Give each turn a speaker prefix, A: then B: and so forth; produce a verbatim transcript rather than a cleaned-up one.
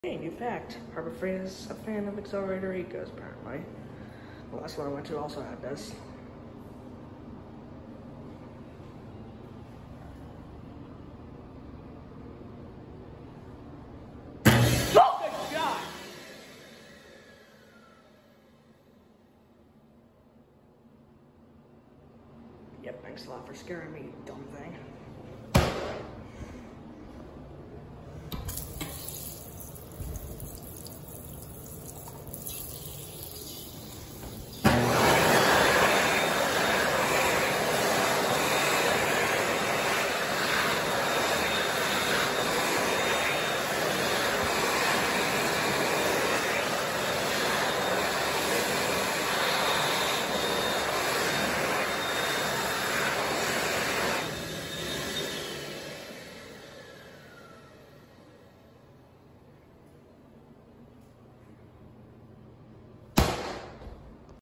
A: Hey, new fact. Harbor Freight is a fan of Xlerator Ecos, apparently. The last one I went to also had this. Oh, good God! Yep, thanks a lot for scaring me, you dumb thing.